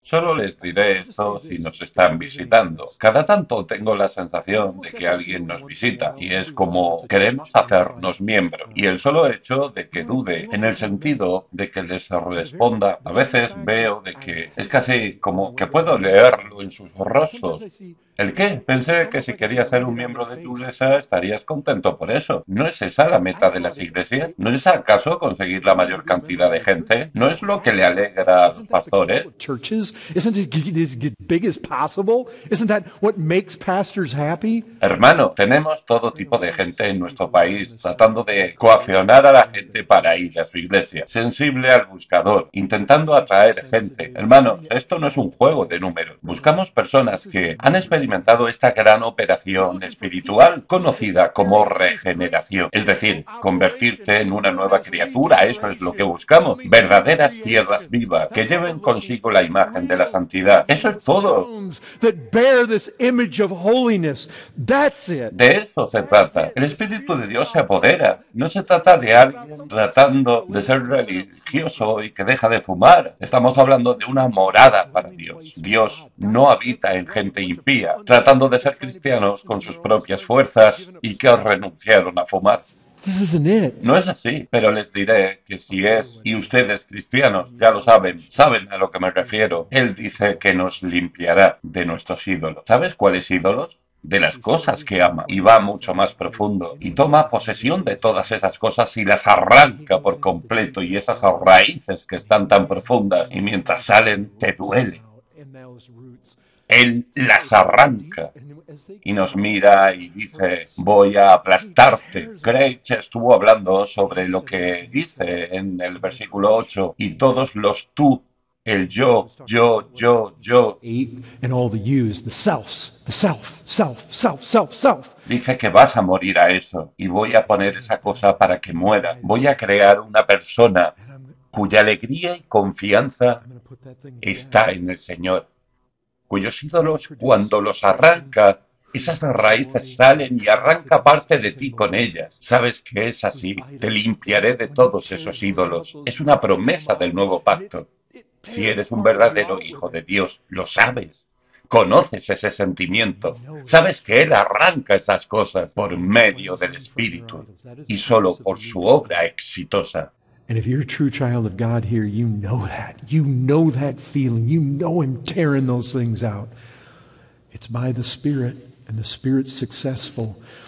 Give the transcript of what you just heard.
Solo les diré esto si nos están visitando. Cada tanto tengo la sensación de que alguien nos visita y es como queremos hacernos miembros. Y el solo hecho de que dude en el sentido de que les responda, a veces veo de que es casi como que puedo leerlo en sus rostros. ¿El qué? Pensé que si querías ser un miembro de tu iglesia estarías contento por eso. ¿No es esa la meta de las iglesias? ¿No es acaso conseguir la mayor cantidad de gente? ¿No es lo que le alegra a los pastores? Churches? Isn't it get big as possible? Isn't that what makes pastors happy? Hermano, tenemos todo tipo de gente en nuestro país tratando de coaccionar a la gente para ir a su iglesia, sensible al buscador, intentando atraer gente. Hermanos, esto no es un juego de números. Buscamos personas que han experimentado esta gran operación espiritual conocida como regeneración. Es decir, convertirte en una nueva criatura. Eso es lo que buscamos. Verdaderas tierras vivas que lleven consigo la imagen de la santidad. Eso es todo. That bear this image of holiness. That's it. De eso se trata. El Espíritu de Dios se apodera. No se trata de alguien tratando de ser religioso y que deja de fumar. Estamos hablando de una morada para Dios. Dios no habita en gente impía, tratando de ser cristianos con sus propias fuerzas y que renunciaron a fumar. This isn't it. No es así, pero les diré que si es, y ustedes cristianos ya lo saben, saben a lo que me refiero, Él dice que nos limpiará de nuestros ídolos. ¿Sabes cuáles ídolos? De las cosas que ama y va mucho más profundo y toma posesión de todas esas cosas y las arranca por completo y esas raíces que están tan profundas y mientras salen te duele. Él las arranca y nos mira y dice, voy a aplastarte. Craig estuvo hablando sobre lo que dice en el versículo 8 y todos los tú, el yo. And all the yous, the self, self. Dice que vas a morir a eso y voy a poner esa cosa para que muera. Voy a crear una persona cuya alegría y confianza está en el Señor, cuyos ídolos cuando los arranca, esas raíces salen y arranca parte de ti con ellas. Sabes que es así. Te limpiaré de todos esos ídolos. Es una promesa del nuevo pacto. Si eres un verdadero hijo de Dios, lo sabes. Conoces ese sentimiento. Sabes que Él arranca esas cosas por medio del Espíritu y solo por su obra exitosa. And if you're a true child of God here, you know that. You know that feeling. You know Him tearing those things out. It's by the Spirit, and the Spirit's successful.